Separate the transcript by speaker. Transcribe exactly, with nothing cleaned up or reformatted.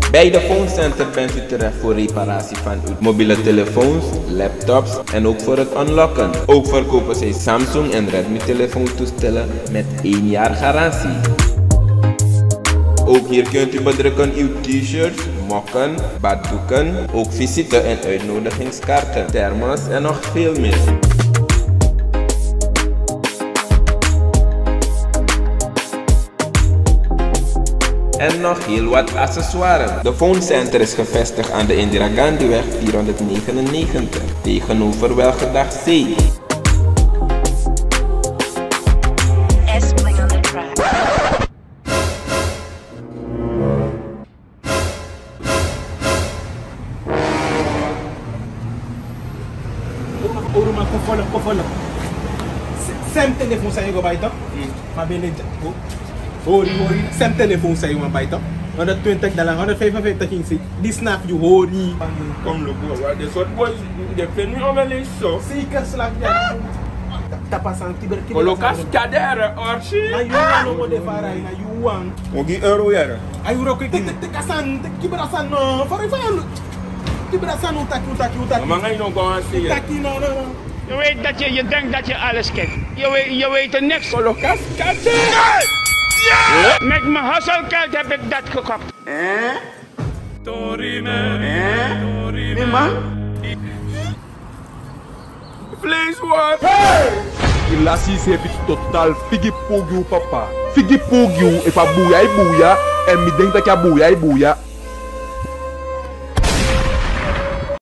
Speaker 1: Bij de Phone Center bent u terecht voor reparatie van uw mobiele telefoons, laptops en ook voor het unlocken. Ook verkopen zij Samsung en Redmi telefoontoestellen met één jaar garantie. Ook hier kunt u bedrukken uw t-shirts, mokken, baddoeken, ook visite- en uitnodigingskaarten, thermos en nog veel meer. En nog heel wat accessoires. De Phone Center is gevestigd aan de Indira Gandhiweg vierhonderdnegenennegentig tegenover Welgedacht C.
Speaker 2: Oruma kofolok kofolok. Sem telefoon sa iyo ba ito? Mabili dyan. Hori hori. Sem telefoon sa iyo ba ito? honderdtwintig na lang, honderdvijfenvijftig inch. Die snap you hori.
Speaker 3: Kom look what this what boys they play me over this so.
Speaker 2: Zeker slag ya. Tapasan tiberki.
Speaker 3: Coloca cadera orsi.
Speaker 2: Na you want no de farai na you want.
Speaker 3: Ogi euro yara.
Speaker 2: Ay euro ko te kasan te kiberasan no. Farai farai. Kiberasan utak utak utak.
Speaker 3: Mga ino ko aan zie.
Speaker 2: Taki no no no.
Speaker 4: Je weet dat je, je denkt dat je alles kent. Je weet, je weet er niks.
Speaker 3: Coloca cadera.
Speaker 4: Ja! Met mijn hasselgeld heb ik dat gekocht.
Speaker 3: Eh? Torime. Eh? Torime. Man. Vlees wat?
Speaker 5: Hey! Ilasi se bit total figi pogio papa. Figi pogio e fa buia e buia. En mi denk dat je buia e buia.